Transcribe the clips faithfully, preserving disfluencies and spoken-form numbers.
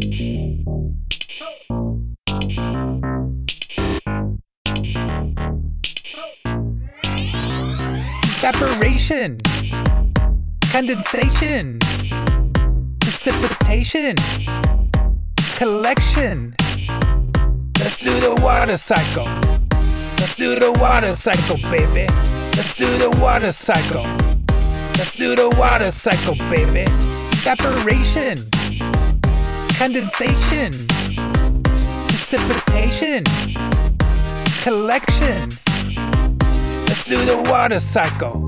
Evaporation, condensation, precipitation, collection. Let's do the water cycle. Let's do the water cycle, baby. Let's do the water cycle. Let's do the water cycle, baby. Evaporation, condensation, precipitation, collection. Let's do the water cycle.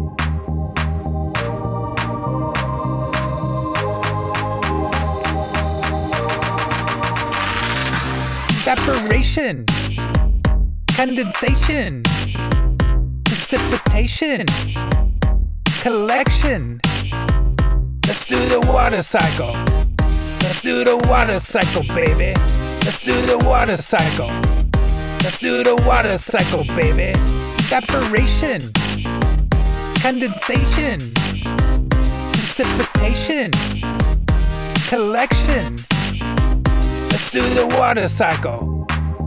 Evaporation, condensation, precipitation, collection. Let's do the water cycle. Let's do the water cycle, baby. Let's do the water cycle. Let's do the water cycle, baby. Evaporation, condensation, precipitation, collection. Let's do the water cycle.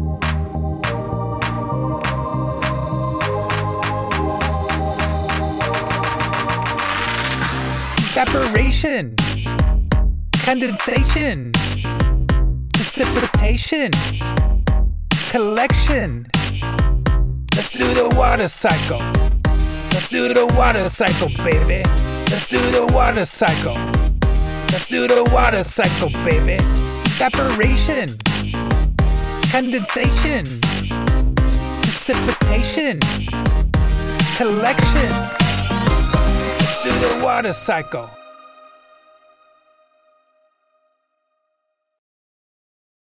Evaporation, condensation, precipitation, collection. Let's do the water cycle. Let's do the water cycle, baby. Let's do the water cycle. Let's do the water cycle, baby. Evaporation, condensation, precipitation, collection. Let's do the water cycle.